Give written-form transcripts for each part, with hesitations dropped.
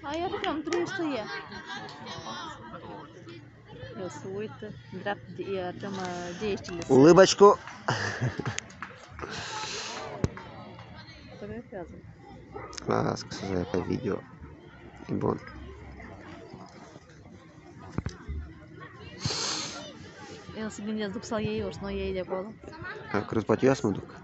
Aia am trebuie să ia. Eu se uită dreapta de ea, tămă deștile. Улыбочку. Fotografiază. Las că să vede pe video. E bun. El se gândesc după să-l iei eu și nu iei de acolo. A crezut poate eu să mă duc.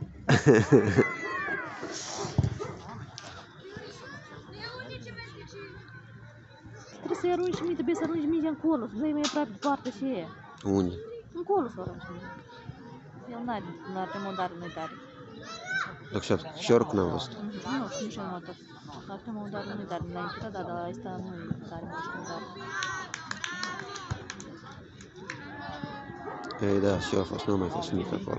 Trebuie să-i arunci mie, trebuie să arunci mie încolo, să dai mai aproape de poartă și e. Unde? Încolo să o arunci mie. El n-are remodare, nu-i tare. Dacă și oricum n-am văzut. Nu știu, nici eu nu tot. Dar remodare nu-i tare, înainte, da, dar asta nu-i tare remodare. Ei, da, și eu a fost, nu am mai fost mic acolo.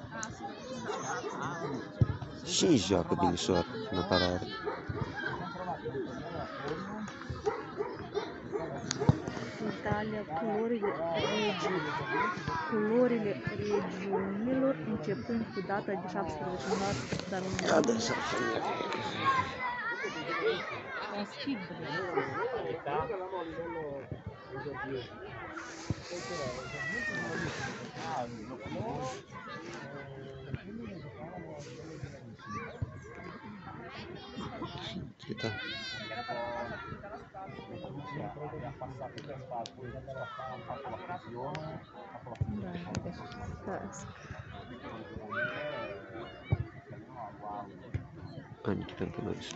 Și joacă binișor în apărare. Italia, culorile regiunilor începând cu data de 17 martie, dar un Cadă să fie. un schimb. Uita. Anche tanto non so.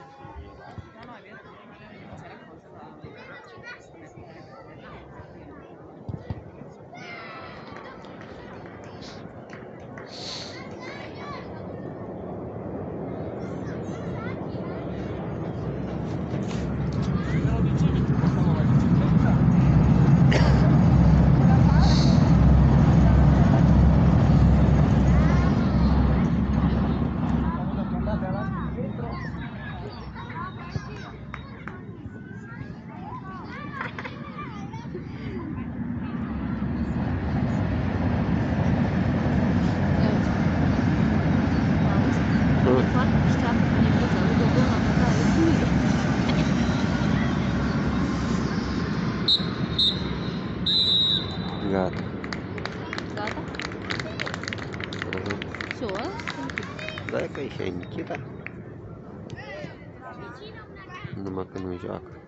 Gata. Gata? Все, Da, că e și Nikita. Numai că nu joacă.